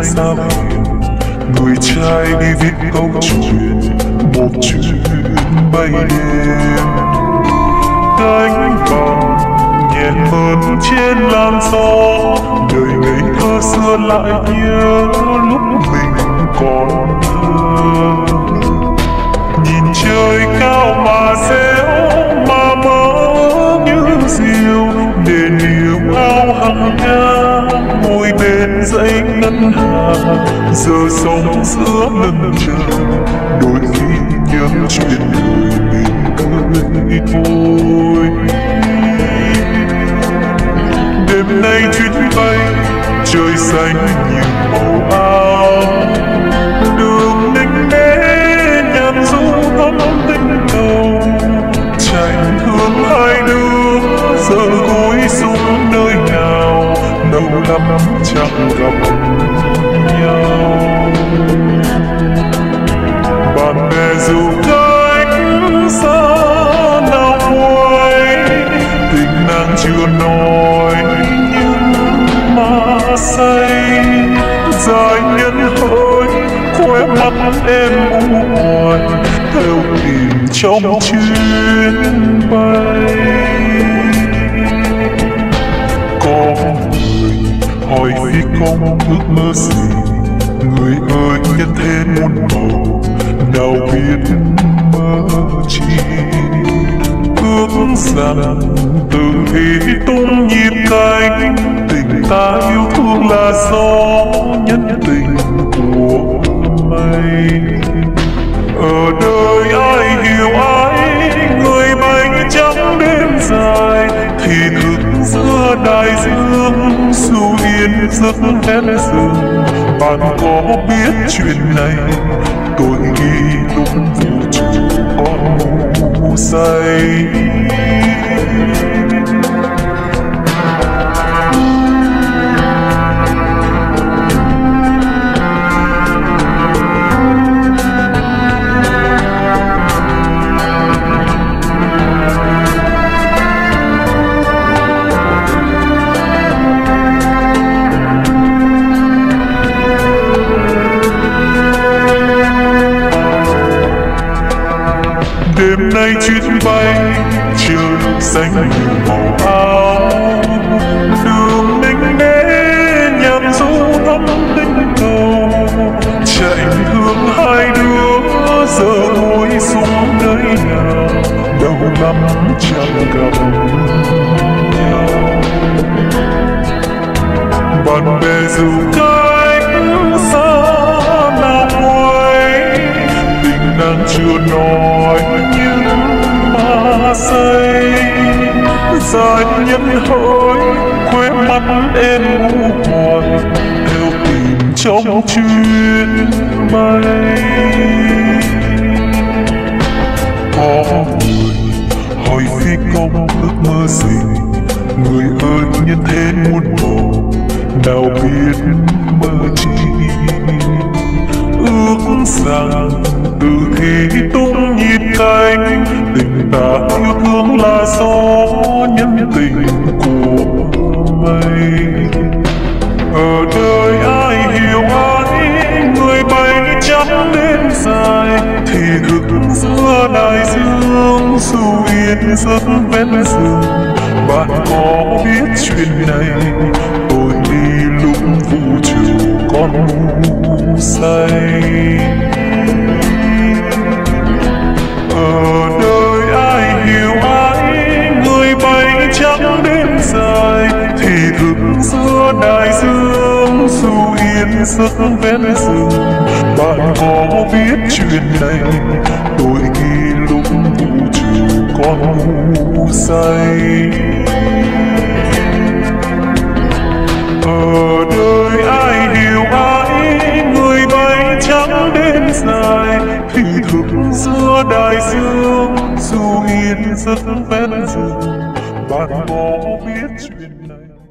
xanh sao hiền, người trai đi viết câu chuyện, một chuyến bay đêm. Cánh vàng nhẹ mơn trên làn gió, đời ngây thơ xưa lại nhớ lúc mình còn thơ. Nhìn trời cao mà réo mà mơ như diều, để niềm ao hằng nhớ ngồi bên dãy ngân hà. Giờ sống giữa lần chờ, đôi khi nhớ chuyện đời mình cười thôi. Đêm nay chuyến bay trời xanh như màu áo, đường ninh đế nhàn du ngắm tinh cầu. Tranh thương hai đứa giờ gối xuống nơi nào, lâu lắm chẳng gặp nhau. Bạn bè dù cách xa nào quay, tình nàng chưa nói nhưng mà say. Dài nhân hỡi khóe mắt em u hoài, theo tìm trong chuyến bay. Có người hỏi phi công ước mơ gì, người ơi nhân thế muôn màu, nào biết mơ chi. Ước rằng từ khi tung nhịp cánh, tình ta yêu thương là gió nhân tình của mây. Ở đời ai hiểu ai, người bay trắng đêm dài, thì thức giữa đại dương dù yên giấc ven rừng. Bạn có biết chuyện này, tôi nghĩ lúc vũ trụ còn ngủ say. Đêm nay chuyến bay trời xanh như màu áo, đường ninh đế nhàn du ngắm tinh cầu. Chạy thương hai đứa giờ ngồi xuống nơi nào, đâu lắm chẳng gặp nhau. Bạn bè dù cách xa nào quay, tình nàng chưa nói nhưng mà say. Dài nhân hỡi khóe mắt em u hoài, theo tìm trong chuyến bay. Có người hỏi phi công ước mơ gì, người ơi nhân thế muôn màu, nào biết mơ chi. Ước rằng từ khi tung nhịp cánh, tình ta yêu thương là gió nhân tình của mây. Ở đời ai hiểu ai, người bay trắng đêm dài, thì thức giữa đại dương dù yên giấc ven rừng. Bạn có biết chuyện này, tôi đi lúc vũ trụ còn ngủ say. Ở đời ai hiểu ai, người bay trắng đêm dài, thì thức giữa đại dương dù yên giấc ven rừng. Bạn có biết chuyện này, tôi ghi lúc vũ trụ còn ngủ say. Ở đời ai hiểu ai, người bay trắng đêm dài, thì thức giữa đại dương dù yên giấc ven rừng. Bạn có biết chuyện này.